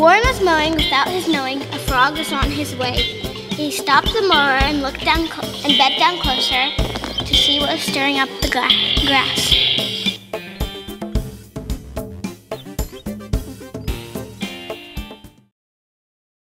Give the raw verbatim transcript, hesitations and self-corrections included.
Warren was mowing without his knowing a frog was on his way. He stopped the mower and looked down and bent down closer to see what was stirring up the gra grass.